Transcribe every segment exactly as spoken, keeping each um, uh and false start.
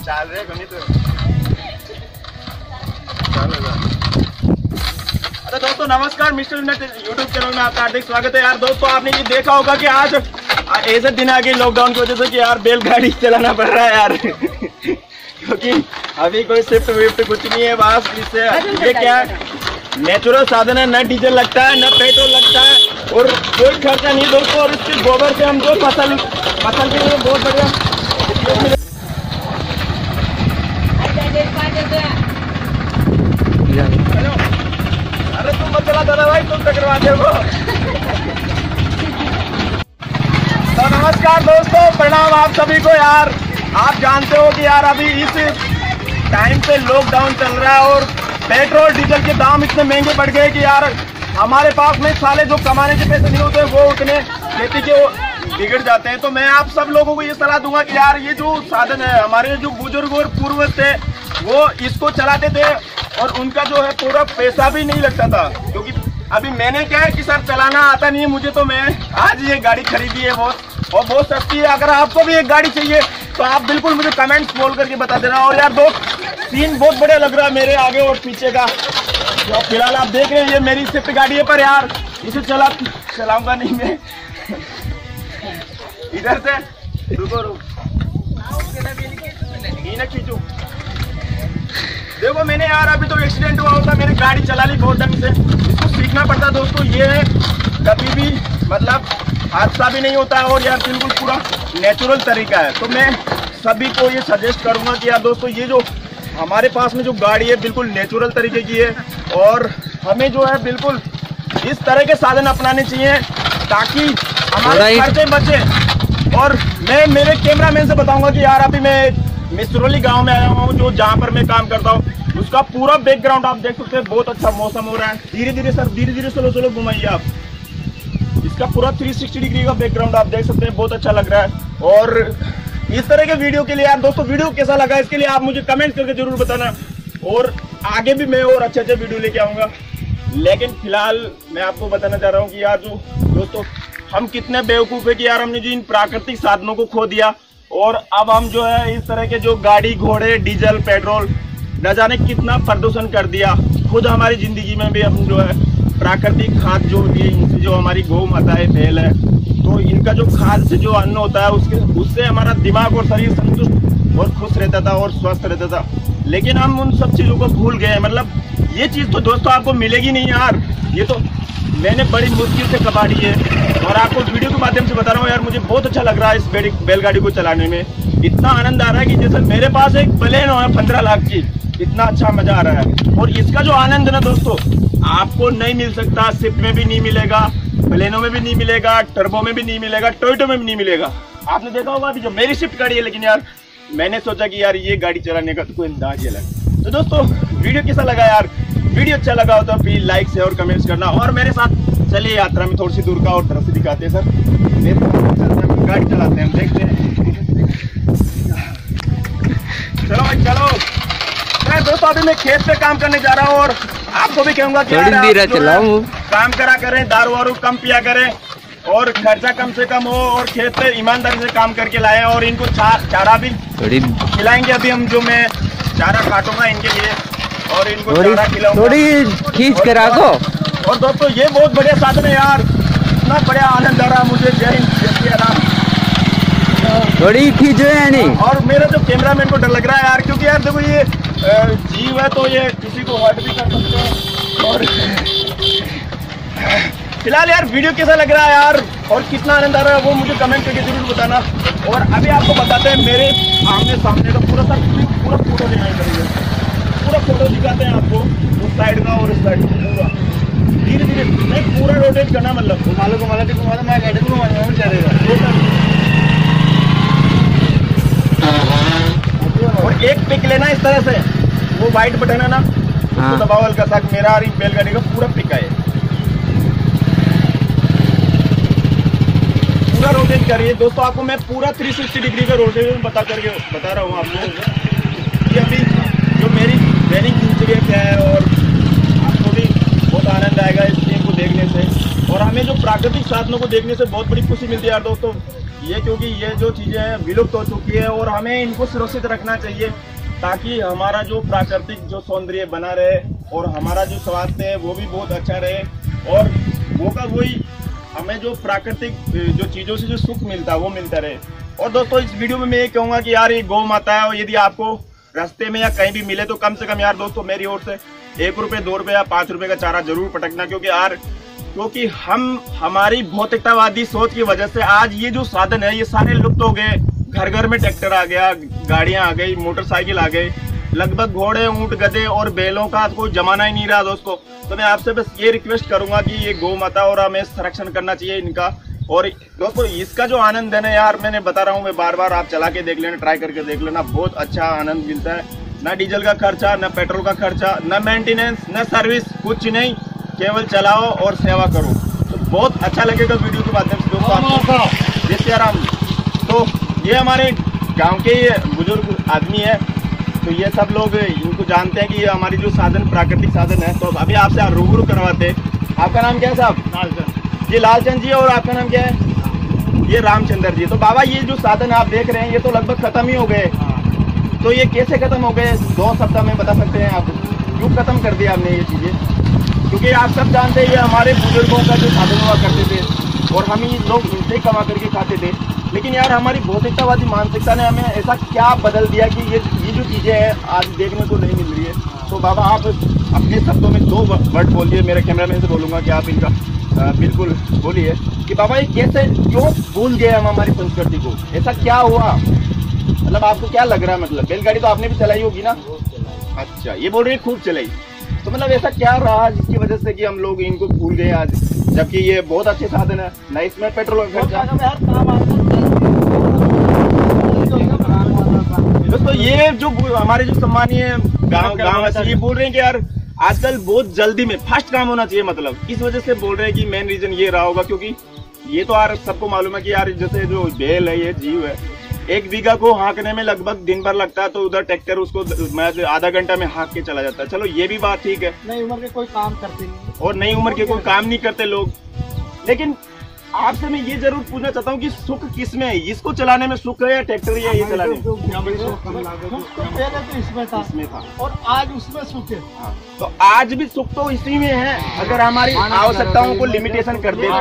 डाल रहे गणित। अरे दोस्तों नमस्कार, मिस्टर यूट्यूब चैनल में आपका हार्दिक स्वागत है। यार दोस्तों आपने ये देखा होगा कि आज ऐसे दिन आ गए लॉकडाउन की वजह से कि यार बैलगाड़ी चलाना पड़ रहा है यार क्योंकि अभी कोई शिफ्ट विफ्ट कुछ नहीं है। बस इससे ये क्या नेचुरल साधन है, न डीजल लगता है न पेट्रोल लगता है और कोई खर्चा नहीं दोस्तों। और इसके गोबर से हम जो फसल फसल के लिए बहुत बढ़िया। अरे तुम मत चला दादा भाई, तुम टकराते हो। तो नमस्कार दोस्तों, प्रणाम आप सभी को। यार आप जानते हो कि यार अभी इस टाइम पे लॉकडाउन चल रहा है और पेट्रोल डीजल के दाम इतने महंगे बढ़ गए कि यार हमारे पास में साले जो कमाने के पैसे नहीं होते वो उतने खेती के बिगड़ जाते हैं। तो मैं आप सब लोगों को ये सलाह दूंगा कि यार ये जो साधन है, हमारे जो बुजुर्ग और पूर्वज थे वो इसको चलाते थे और उनका जो है पूरा पैसा भी नहीं लगता था। क्योंकि अभी मैंने क्या है कि सर चलाना आता नहीं है मुझे, तो मैं आज ये गाड़ी खरीदी है बहुत और बहुत सस्ती है। अगर आपको भी एक गाड़ी चाहिए तो आप बिल्कुल मुझे कमेंट्स बोल करके बता देना। और यार दोस्त सीन बहुत बढ़िया लग रहा है मेरे आगे और पीछे का। तो फिलहाल आप देख रहे हैं ये मेरी स्विफ्ट गाड़ी है, पर यार इसे चला चलाऊंगा नहीं मैं। इधर से रुको रुको खींचू। देखो मैंने यार अभी तो एक्सीडेंट हुआ होता, मेरी गाड़ी चला ली बहुत ढंग से। इसको सीखना पड़ता दोस्तों, ये कभी भी मतलब हादसा भी नहीं होता है और यार बिल्कुल पूरा नेचुरल तरीका है। तो मैं सभी को ये सजेस्ट करूंगा कि यार दोस्तों ये जो हमारे पास में जो गाड़ी है बिल्कुल नेचुरल तरीके की है और हमें जो है बिल्कुल इस तरह के साधन अपनाने चाहिए ताकि हमारे खर्चे बचे। और मैं मेरे कैमरामैन से बताऊंगा कि यार अभी मैं मिसरौली गांव में आया हूँ जो जहाँ पर मैं काम करता हूँ, उसका पूरा बैकग्राउंड आप देख सकते हैं। बहुत अच्छा मौसम हो रहा है। धीरे धीरे सर धीरे धीरे स्लो स्लो घुमाइए आप। इसका पूरा तीन सौ साठ डिग्री का बैकग्राउंड आप देख सकते हैं, बहुत अच्छा लग रहा है। और इस तरह के वीडियो के लिए यार दोस्तों वीडियो कैसा लगा इसके लिए आप मुझे कमेंट करके जरूर बताना और आगे भी मैं और अच्छे अच्छे वीडियो लेके आऊँगा। लेकिन फिलहाल मैं आपको बताना चाह रहा हूँ कि यार जो दोस्तों हम कितने बेवकूफ़ है कि यार हमने जो इन प्राकृतिक साधनों को खो दिया और अब हम जो है इस तरह के जो गाड़ी घोड़े डीजल पेट्रोल न जाने कितना प्रदूषण कर दिया। खुद हमारी जिंदगी में भी हम जो है प्राकृतिक खाद जो होती है इनसे जो हमारी गौ माता है बैल है, तो इनका जो खाद से जो अन्न होता है उसके उससे हमारा दिमाग और शरीर संतुष्ट और खुश रहता था और स्वस्थ रहता था। लेकिन हम उन सब चीज़ों को भूल गए। मतलब ये चीज़ तो दोस्तों आपको मिलेगी नहीं यार, ये तो मैंने बड़ी मुश्किल से कबाड़ी है और आपको वीडियो के माध्यम से बता रहा हूँ। यार मुझे बहुत अच्छा लग रहा है इस बैलगाड़ी को चलाने में, इतना आनंद आ रहा है कि जैसे मेरे पास एक प्लेन है पंद्रह लाख की, इतना अच्छा मजा आ रहा है। और इसका जो आनंद है ना दोस्तों आपको नहीं मिल सकता, स्विफ्ट में भी नहीं मिलेगा, प्लेनों में भी नहीं मिलेगा, टर्बो में भी नहीं मिलेगा, टोयोटो में भी नहीं मिलेगा। आपने देखा होगा अभी जो मेरी स्विफ्ट गाड़ी है, लेकिन यार मैंने सोचा कि यार ये गाड़ी चलाने का तो कोई अंदाज ही अलग। तो दोस्तों वीडियो कैसा लगा यार, वीडियो अच्छा लगा हो तो प्लीज लाइक शेयर और कमेंट्स करना और मेरे साथ चलिए यात्रा में थोड़ी सी दूर का और दृश्य दिखाते हैं। सर मेरे साथ चलते हैं, गाड़ी चलाते हैं, हम देखते हैं। चलो भाई चलो। मैं दोस्तों अभी मैं खेत पे काम करने जा रहा हूँ और आपको भी कहूँगा कि यार काम करा करें, दारू वारू कम पिया करें और खर्चा कम से कम हो और खेत पे ईमानदारी से काम करके लाए और इनको चा, चारा भी खिलाएंगे। अभी हम जो मैं चारा काटूंगा इनके लिए और इनको चारा खिलाऊंगा। थोड़ी खींच के रखो। और दोस्तों ये बहुत बढ़िया साधन है यार, इतना बढ़िया आनंद आ रहा है मुझे। जय हिंद जय श्री राम। थोड़ी खींचो यानी। और मेरा जो कैमरामैन को डर लग रहा है यार, क्योंकि यार देखो ये जीव है तो ये किसी को हर्ट भी कर सकते हैं। और फिलहाल यार वीडियो कैसा लग रहा है यार और कितना आनंद आ रहा है वो मुझे कमेंट करके जरूर बताना। और अभी आपको बताते हैं मेरे आमने सामने का पूरा सा पूरा फोटो दिखाई करेंगे, पूरा फोटो दिखाते हैं आपको उस साइड का और इस साइड का पूरा। धीरे धीरे नहीं पूरा रोटेट करना, मतलब घुमालो घुमाला घुमा मैं गाड़ी को घुमाने चलेगा। और एक पिक लेना इस तरह से, वो व्हाइट बटन है ना उसको दबाओ हल्का सा, मेरा बैलगाड़ी का पूरा पिक है। पूरा रोटेट करिए दोस्तों, आपको मैं पूरा तीन सौ साठ डिग्री का रोटेट बता करके बता रहा हूँ आपको कि अभी जो मेरी दैनिक दिनचर्या क्या है। और आपको भी बहुत आनंद आएगा इस चीज़ को देखने से और हमें जो प्राकृतिक साधनों को देखने से बहुत बड़ी खुशी मिलती है यार दोस्तों। ये क्योंकि ये जो चीजें हैं विलुप्त हो चुकी है और हमें इनको सुरक्षित रखना चाहिए ताकि हमारा जो प्राकृतिक जो सौंदर्य बना रहे और हमारा जो स्वास्थ्य है वो भी बहुत अच्छा रहे और वो का वही हमें जो प्राकृतिक जो चीजों से जो सुख मिलता है वो मिलता रहे। और दोस्तों इस वीडियो में मैं ये कहूंगा कि यार ये गौ माता है और यदि आपको रास्ते में या कहीं भी मिले तो कम से कम यार दोस्तों मेरी ओर से एक रुपए दो रुपए या पांच रुपए का चारा जरूर पटकना, क्योंकि यार क्योंकि हम हमारी भौतिकतावादी सोच की वजह से आज ये जो साधन है ये सारे लुप्त हो गए। घर घर में ट्रैक्टर आ गया, गाड़ियां आ गई, मोटरसाइकिल आ गई, लगभग घोड़े ऊंट गधे और बैलों का कोई जमाना ही नहीं रहा दोस्तों। तो मैं आपसे बस ये रिक्वेस्ट करूंगा कि ये गौ माता और हमें संरक्षण करना चाहिए इनका। और दोस्तों इसका जो आनंद है ना यार, मैंने बता रहा हूँ मैं बार बार, आप चला के देख लेना, ट्राई करके देख लेना, बहुत अच्छा आनंद मिलता है। ना डीजल का खर्चा, ना पेट्रोल का खर्चा, ना मेंटेनेंस, ना सर्विस, कुछ नहीं, केवल चलाओ और सेवा करो। तो बहुत अच्छा लगेगा वीडियो के माध्यम से दोस्तों आपको। जय सिया राम। तो ये हमारे गांव के बुजुर्ग आदमी है, तो ये सब लोग इनको जानते हैं कि ये हमारी जो साधन प्राकृतिक साधन है। तो अभी आपसे रूबरू करवाते। आपका नाम क्या है साहब? लालचंद। ये लालचंद जी, और आपका नाम क्या है? ये रामचंद्र जी। तो बाबा ये जो साधन आप देख रहे हैं ये तो लगभग खत्म ही हो गए, तो ये कैसे खत्म हो गए? दो सप्ताह में बता सकते हैं आप क्यों खत्म कर दिया आपने ये चीजें? क्योंकि आप सब जानते हैं ये हमारे बुजुर्गों का जो साधन हुआ करते थे और हम ही लोग इनसे कमा करके खाते थे। लेकिन यार हमारी भौतिकतावादी मानसिकता ने हमें ऐसा क्या बदल दिया कि ये ये जो चीजें हैं आज देखने को नहीं मिल रही है। तो बाबा आप अपने शब्दों में दो वर्ड बोलिए, मेरे कैमरामैन से बोलूंगा कि आप इनका आ, बिल्कुल बोलिए कि बाबा ये कैसे क्यों भूल गए हम हमारी संस्कृति को? ऐसा क्या हुआ? मतलब आपको क्या लग रहा है? मतलब बैलगाड़ी तो आपने भी चलाई होगी ना? अच्छा, ये बोल रहे हैं खूब चलाई। तो मतलब ऐसा क्या रहा जिसकी वजह से कि हम लोग इनको भूल गए आज, जबकि ये बहुत अच्छे साधन है ना, इसमें पेट्रोल का खर्चा। दोस्तों ये जो हमारे जो सम्मानीय गांव गांव ये बोल रहे हैं कि यार आजकल बहुत जल्दी में फास्ट काम होना चाहिए, मतलब इस वजह से बोल रहे हैं कि मेन रीजन ये रहा होगा। क्योंकि ये तो यार सबको मालूम है कि यार जैसे जो बैल है ये जीव है, एक बीघा को हाँकने में लगभग दिन भर लगता है, तो उधर ट्रैक्टर उसको आधा घंटा में हाँक के चला जाता है। चलो ये भी बात ठीक है, नई उम्र के कोई काम करते नहीं और नई उम्र के कोई काम नहीं करते लोग। लेकिन आपसे मैं ये जरूर पूछना चाहता हूँ कि सुख किस में है? इसको चलाने में सुख है या ट्रैक्टर या ये चलाने में? पहले तो इसमें था, इसमें था और आज उसमें सुख है। तो आज भी सुख तो इसी में है, अगर हमारी आवश्यकताओं को लिमिटेशन कर दे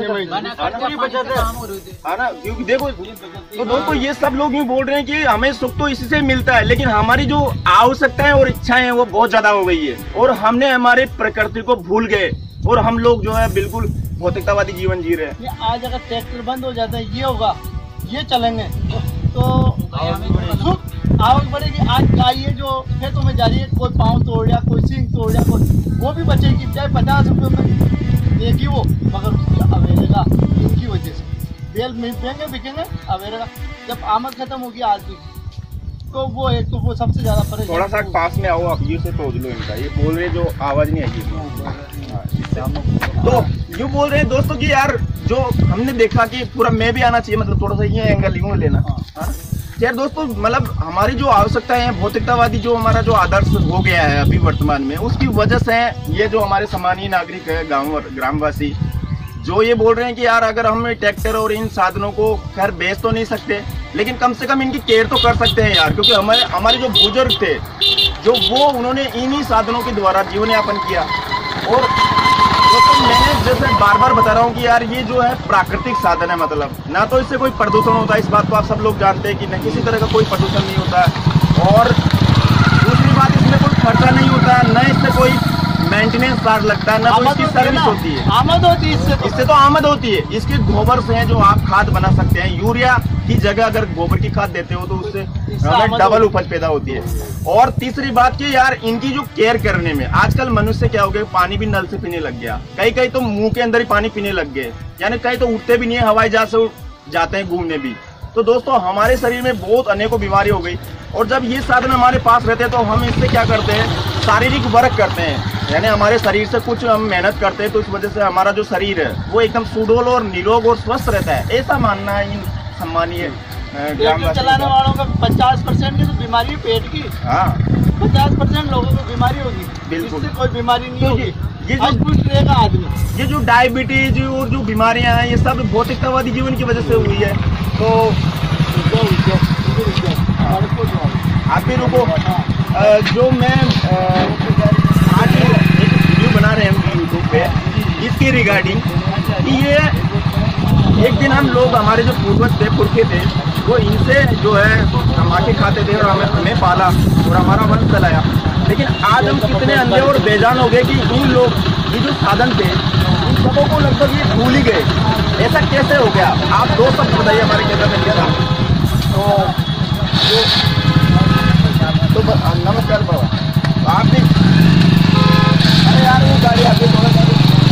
ना। क्योंकि देखो तो दोस्तों ये सब लोग यूँ बोल रहे हैं कि हमें सुख तो इसी से मिलता है, लेकिन हमारी जो आवश्यकताएं और इच्छाएं हैं वो बहुत ज्यादा हो गई है और हमने हमारे प्रकृति को भूल गए और हम लोग जो है बिल्कुल भौतिकतावादी जीवन जी रहे हैं। आज अगर ट्रैक्टर बंद हो जाता है, ये होगा, ये चलेंगे तो सुख आवक बढ़ेगी। आज गाय जो खेतों में जा रही है, कोई पाँव तोड़ लिया, कोई सींग तोड़ लिया, कोई वो भी बचेगी, चाहे पचास रुपये में देगी वो, मगर उसकी अवेलेगा इनकी वजह से। बेल महंगे बिकेंगे, अवेलेगा जब आमद खत्म होगी आज भी, तो वो एक तो वो सबसे ज्यादा परेशान। थोड़ा सा पास में आओ आप, ये से तोड़ लो इनका, ये बोल रहे जो आवाज नहीं आएगी। तो यूँ बोल रहे हैं दोस्तों कि यार जो हमने देखा कि पूरा मैं भी आना चाहिए, मतलब थोड़ा सा ये एंगल यूँ लेना। यार दोस्तों मतलब हमारी जो आवश्यकताएं हैं, भौतिकतावादी जो हमारा जो आदर्श हो गया है अभी वर्तमान में, उसकी वजह से ये जो हमारे सामान्य नागरिक है, गाँव ग्रामवासी, जो ये बोल रहे हैं कि यार अगर हम ट्रैक्टर और इन साधनों को खैर बेच तो नहीं सकते, लेकिन कम से कम इनकी केयर तो कर सकते हैं यार। क्योंकि हमारे हमारे जो बुजुर्ग थे जो वो उन्होंने इन्हीं साधनों के द्वारा जीवन यापन किया। और दोस्तों मैंने जैसे बार बार बता रहा हूँ कि यार ये जो है प्राकृतिक साधन है, मतलब ना तो इससे कोई प्रदूषण होता है, इस बात को आप सब लोग जानते हैं कि न किसी तरह का कोई प्रदूषण नहीं होता है। और दूसरी बात इसमें कोई खर्चा नहीं होता है, न इससे कोई मेंटेनेंस चार्ज लगता है, ना कोई इसकी सर्विस होती है। आमद होती है इससे, इससे तो आमद होती है। इसके गोबर से है जो आप खाद बना सकते हैं, यूरिया की जगह अगर गोबर की खाद देते हो तो उससे डबल उपज पैदा होती है। और तीसरी बात की यार इनकी जो केयर करने में आजकल मनुष्य क्या हो गया, पानी भी नल से पीने लग गया, कई कई तो मुंह के अंदर ही पानी पीने लग गए, यानी कई तो उठते भी नहीं है, हवाई जहाज से जाते हैं घूमने भी। तो दोस्तों हमारे शरीर में बहुत अनेकों बीमारी हो गई। और जब ये साधन हमारे पास रहते हैं तो हम इससे क्या करते हैं, शारीरिक वर्क करते हैं, यानी हमारे शरीर से कुछ हम मेहनत करते हैं, तो इस वजह से हमारा जो शरीर है वो एकदम सुडौल और निरोग और स्वस्थ रहता है, ऐसा मानना है इन सम्मानीय चलाने वालों का। पचास परसेंट की तो बीमारी पेट की, हाँ पचास परसेंट लोगों को बीमारी होगी, बिल्कुल कोई बीमारी नहीं होगी। ये जो रहेगा आदमी, ये जो डायबिटीज और जो बीमारियां हैं ये सब भौतिकतावादी जीवन की वजह से हुई है। तो आप भी रुको। अ, जो मैं अ, आज एक वीडियो बना रहे हैं हम यूट्यूब पे इसकी रिगार्डिंग कि ये एक दिन हम लोग हमारे जो पूर्वज थे पुरखे थे वो इनसे जो है हम आके खाते थे और हमें हमें पाला और हमारा वंश चलाया। लेकिन आज हम कितने अंधे और बेजान हो गए कि इन लोग ये जो साधन थे इन सबों को लगभग ये भूल ही गए। ऐसा कैसे हो गया? आप दो शब्द बताइए हमारे कैमरा मैन के साथ। तो तो नमस्कार बाबा। आप भी अरे यार वो गाड़ी आगे थोड़ा सा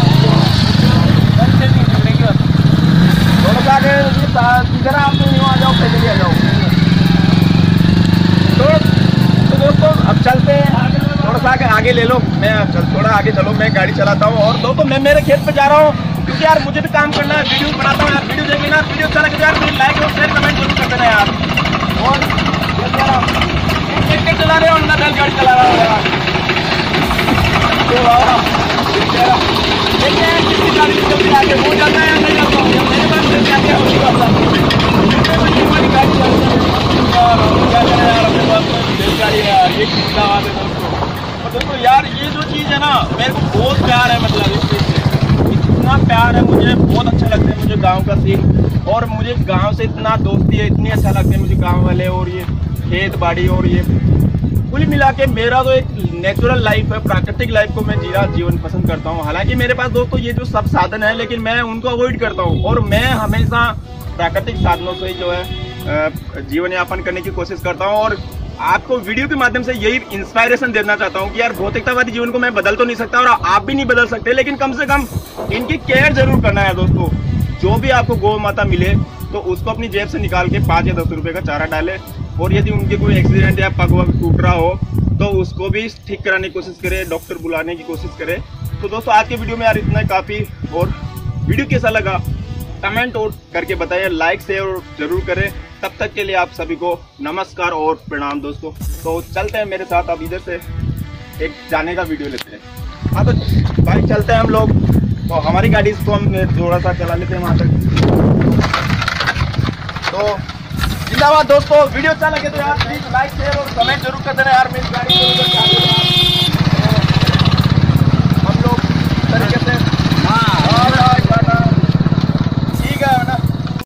थोड़ा सा आगे इधर आप नहीं आ जाओ, पैदल आ जाओ। तो, तो दोस्तों अब चलते हैं, थोड़ा सा आगे आगे ले लो। मैं चल थोड़ा आगे चलो, मैं गाड़ी चलाता हूँ। और दोस्तों मैं मेरे खेत पे जा रहा हूँ क्योंकि यार मुझे भी काम करना है, वीडियो बनाता हूँ यार। वीडियो देखिए ना, वीडियो अच्छा लगे यार मेरी लाइक और शेयर कमेंट जरूर कर देना यार। और ट्रैक्टर चला रहे हो ना, गाड़ी चला रहा हूँ यार। देखते हैं किसकी गाड़ी जल्दी आगे हो जाता है या नहीं जाता हूँ। मेरे पास से आगे हो जाता है गाड़ी क्या करें यार, अपने पास में गाड़ी है यार। ये कितना बात है दोस्तों। और दोस्तों यार ये जो चीज़ है ना मेरे को बहुत प्यार है, मतलब इस चीज़ से इतना प्यार है मुझे, बहुत अच्छा लगता है मुझे गांव का सीन। और मुझे गांव से इतना दोस्ती है, इतनी अच्छा लगता है मुझे गांव वाले और ये खेत बाड़ी। और ये कुल मिला के मेरा तो एक नेचुरल लाइफ है, प्राकृतिक लाइफ को मैं जीना जीवन पसंद करता हूँ। हालांकि मेरे पास दोस्तों ये जो सब साधन है लेकिन मैं उनको अवॉइड करता हूँ और मैं हमेशा प्राकृतिक साधनों से जो है जीवन यापन करने की कोशिश करता हूँ। और आपको वीडियो के माध्यम से यही इंस्पायरेशन देना चाहता हूँ कि यार भौतिकतावादी जीवन को मैं बदल तो नहीं सकता और आप भी नहीं बदल सकते, लेकिन कम से कम इनकी केयर जरूर करना है दोस्तों। जो भी आपको गौ माता मिले तो उसको अपनी जेब से निकाल के पाँच या दस रुपए का चारा डाले। और यदि उनके कोई एक्सीडेंट या पग वग टूट रहा हो तो उसको भी ठीक कराने की कोशिश करें, डॉक्टर बुलाने की कोशिश करें। तो दोस्तों आज के वीडियो में यार इतना काफ़ी। और वीडियो कैसा लगा कमेंट और करके बताइए, लाइक शेयर जरूर करें। तब तक के लिए आप सभी को नमस्कार और प्रणाम दोस्तों। तो चलते हैं मेरे साथ, अब इधर से एक जाने का वीडियो लेते हैं। हाँ तो भाई चलते हैं हम लोग। तो हमारी गाड़ी इसको हम थोड़ा सा चला लेते हैं वहाँ तक। तो जिंदाबाद दोस्तों। वीडियो अच्छा लगे तो यार प्लीज लाइक शेयर और कमेंट जरूर कर देना यार।